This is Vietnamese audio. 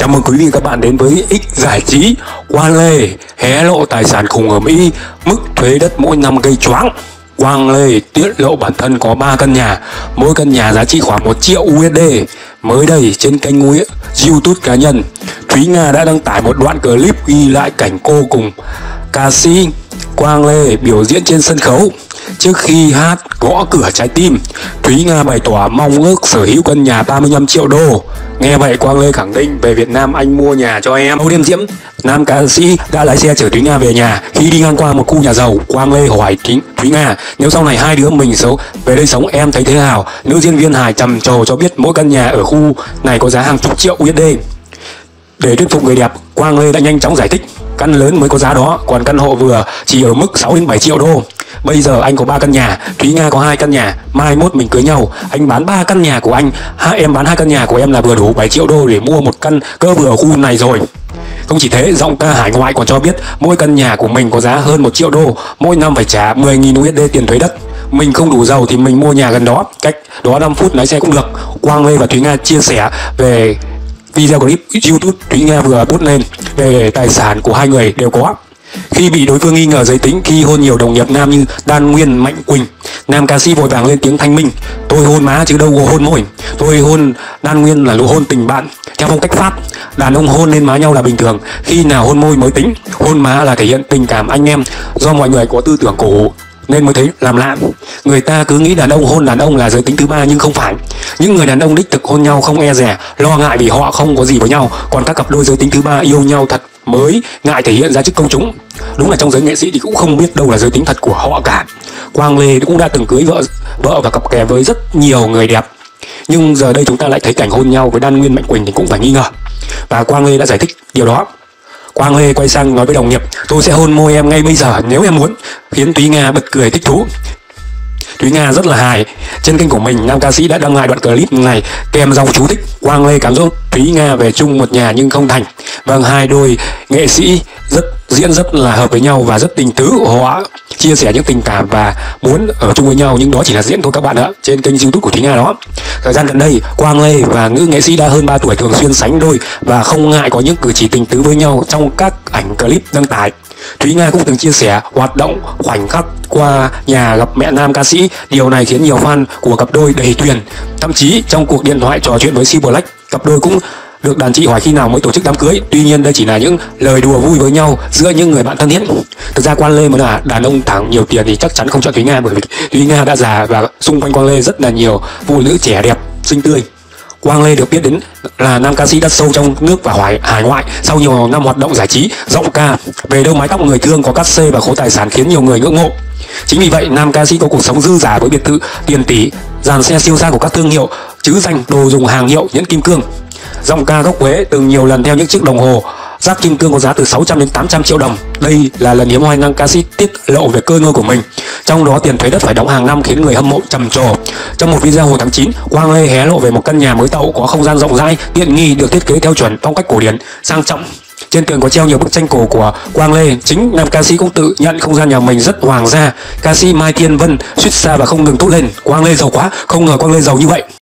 Chào mừng quý vị và các bạn đến với X Giải Trí. Quang Lê hé lộ tài sản khủng ở Mỹ, mức thuế đất mỗi năm gây choáng. Quang Lê tiết lộ bản thân có 3 căn nhà, mỗi căn nhà giá trị khoảng 1 triệu USD. Mới đây trên kênh YouTube cá nhân, Thúy Nga đã đăng tải một đoạn clip ghi lại cảnh cô cùng ca sĩ Quang Lê biểu diễn trên sân khấu. Trước khi hát Gõ Cửa Trái Tim, Thúy Nga bày tỏ mong ước sở hữu căn nhà 35 triệu đô. Nghe vậy, Quang Lê khẳng định về Việt Nam anh mua nhà cho em. Sau đêm diễm, nam ca sĩ đã lái xe chở Thúy Nga về nhà. Khi đi ngang qua một khu nhà giàu, Quang Lê hỏi Thúy Nga nếu sau này hai đứa mình về đây sống em thấy thế nào. Nữ diễn viên hài trầm trồ cho biết mỗi căn nhà ở khu này có giá hàng chục triệu USD. Để thuyết phục người đẹp, Quang Lê đã nhanh chóng giải thích căn lớn mới có giá đó, còn căn hộ vừa chỉ ở mức 6 đến 7 triệu đô. Bây giờ anh có 3 căn nhà, Thúy Nga có 2 căn nhà, mai mốt mình cưới nhau, anh bán 3 căn nhà của anh, em bán 2 căn nhà của em là vừa đủ 7 triệu đô để mua một căn cơ vừa ở khu này rồi. Không chỉ thế, giọng ca hải ngoại còn cho biết mỗi căn nhà của mình có giá hơn 1 triệu đô, mỗi năm phải trả 10.000 USD tiền thuế đất. Mình không đủ giàu thì mình mua nhà gần đó, cách đó 5 phút lái xe cũng được. Quang Lê và Thúy Nga chia sẻ về video clip YouTube Thúy Nga vừa post lên về tài sản của hai người đều có. Khi bị đối phương nghi ngờ giới tính khi hôn nhiều đồng nghiệp nam như Đan Nguyên, Mạnh Quỳnh, nam ca sĩ vội vàng lên tiếng thanh minh: "Tôi hôn má chứ đâu có hôn môi. Tôi hôn Đan Nguyên là hôn tình bạn. Theo phong cách Pháp, đàn ông hôn lên má nhau là bình thường, khi nào hôn môi mới tính. Hôn má là thể hiện tình cảm anh em, do mọi người có tư tưởng cổ hủ nên mới thấy làm lạ. Người ta cứ nghĩ đàn ông hôn đàn ông là giới tính thứ ba nhưng không phải. Những người đàn ông đích thực hôn nhau không e dè, lo ngại vì họ không có gì với nhau, còn các cặp đôi giới tính thứ ba yêu nhau thật mới ngại thể hiện ra trước công chúng." Đúng là trong giới nghệ sĩ thì cũng không biết đâu là giới tính thật của họ cả. Quang Lê cũng đã từng cưới vợ và cặp kè với rất nhiều người đẹp, nhưng giờ đây chúng ta lại thấy cảnh hôn nhau với Đan Nguyên, Mạnh Quỳnh thì cũng phải nghi ngờ. Và Quang Lê đã giải thích điều đó. Quang Lê quay sang nói với đồng nghiệp: "Tôi sẽ hôn môi em ngay bây giờ nếu em muốn", khiến Thúy Nga bật cười thích thú. Thúy Nga rất là hài. Trên kênh của mình, nam ca sĩ đã đăng lại đoạn clip này kèm dòng chú thích: "Quang Lê cám dỗ Thúy Nga về chung một nhà nhưng không thành." Vâng, hai đôi nghệ sĩ diễn rất là hợp với nhau và rất tình tứ. Họ chia sẻ những tình cảm và muốn ở chung với nhau, nhưng đó chỉ là diễn thôi các bạn ạ. Trên kênh YouTube của Thúy Nga đó, thời gian gần đây, Quang Lê và nữ nghệ sĩ đã hơn 3 tuổi thường xuyên sánh đôi và không ngại có những cử chỉ tình tứ với nhau trong các ảnh clip đăng tải. Thúy Nga cũng từng chia sẻ hoạt động khoảnh khắc qua nhà gặp mẹ nam ca sĩ. Điều này khiến nhiều fan của cặp đôi đầy thuyền. Thậm chí trong cuộc điện thoại trò chuyện với Si Black, cặp đôi cũng được đàn chị hỏi khi nào mới tổ chức đám cưới. Tuy nhiên đây chỉ là những lời đùa vui với nhau giữa những người bạn thân thiết. Thực ra Quang Lê mà là đàn ông thẳng nhiều tiền thì chắc chắn không chọn Thúy Nga, bởi vì Thúy Nga đã già và xung quanh Quang Lê rất là nhiều phụ nữ trẻ đẹp, xinh tươi. Quang Lê được biết đến là nam ca sĩ đất sâu trong nước và hải ngoại. Sau nhiều năm hoạt động giải trí, giọng ca Về Đâu Mái Tóc Người Thương có cát xê và khối tài sản khiến nhiều người ngưỡng mộ. Chính vì vậy, nam ca sĩ có cuộc sống dư dả với biệt thự tiền tỷ, dàn xe siêu sang của các thương hiệu trứ danh, đồ dùng hàng hiệu, nhẫn kim cương. Giọng ca gốc Huế từng nhiều lần theo những chiếc đồng hồ rác kim cương có giá từ 600 đến 800 triệu đồng. Đây là lần hiếm hoi nam ca sĩ tiết lộ về cơ ngơi của mình. Trong đó tiền thuế đất phải đóng hàng năm khiến người hâm mộ trầm trồ. Trong một video hồi tháng 9, Quang Lê hé lộ về một căn nhà mới tậu có không gian rộng rãi, tiện nghi, được thiết kế theo chuẩn phong cách cổ điển, sang trọng. Trên tường có treo nhiều bức tranh cổ của Quang Lê. Chính nam ca sĩ cũng tự nhận không gian nhà mình rất hoàng gia. Ca sĩ Mai Thiên Vân suýt xa và không ngừng thốt lên: "Quang Lê giàu quá, không ngờ Quang Lê giàu như vậy."